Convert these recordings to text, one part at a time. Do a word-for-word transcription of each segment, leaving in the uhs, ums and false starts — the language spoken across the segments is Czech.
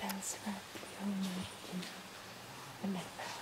kostel svatého Martina v Neváru.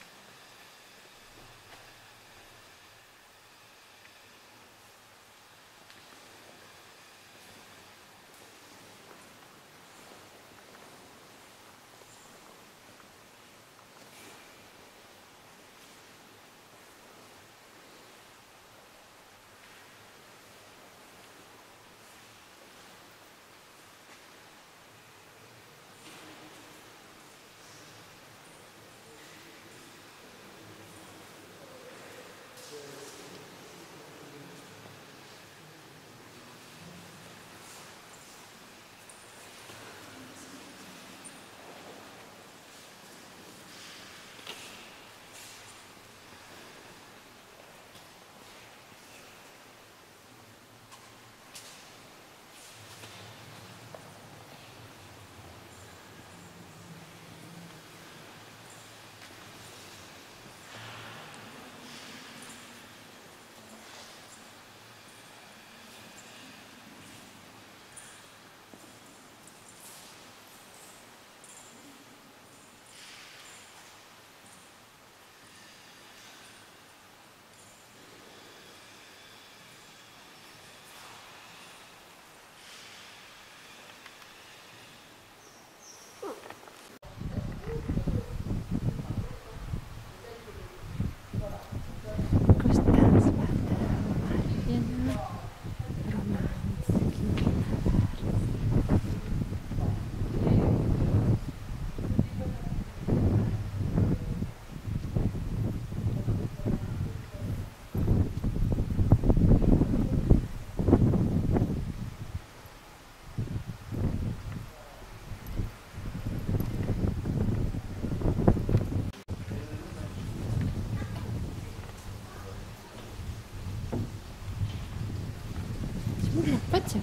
Pojďte.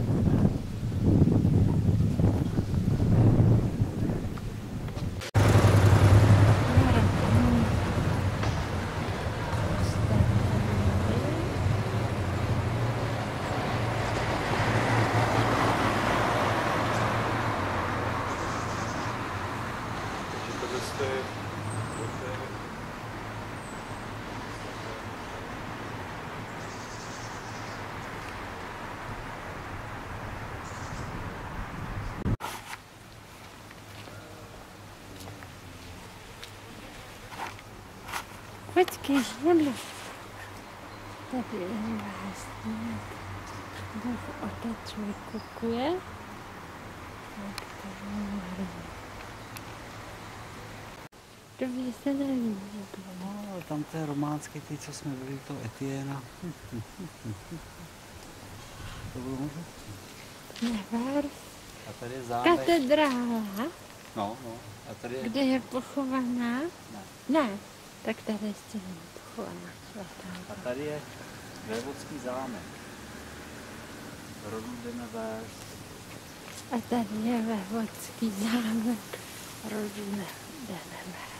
Počkej, nebyl. Tady je vlastně. Duch otec vykukuje. Tak to je. To by se nelíbilo. No, tam to je románský, ty, co jsme byli, to Etiena. To bylo možná. Nevar. A tady je zámek. Katedrála. No, no. A tady je... Kde je pochovaná? Ne. Ne. Tak tady ještě není pochovaná svatá. A tady je vévodský zámek. Rodu de Nevers. A tady je vévodský zámek rodu de Nevers.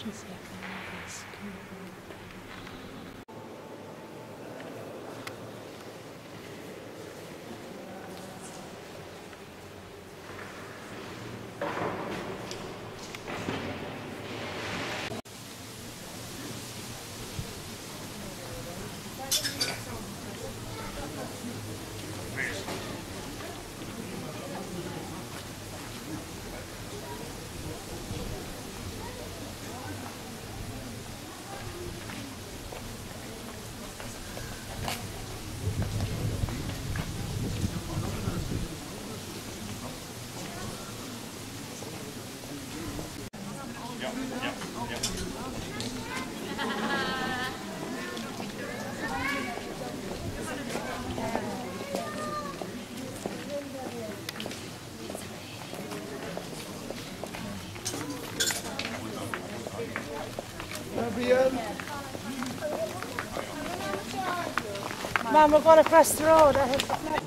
She's having a school. Mum, we're going across the road. I have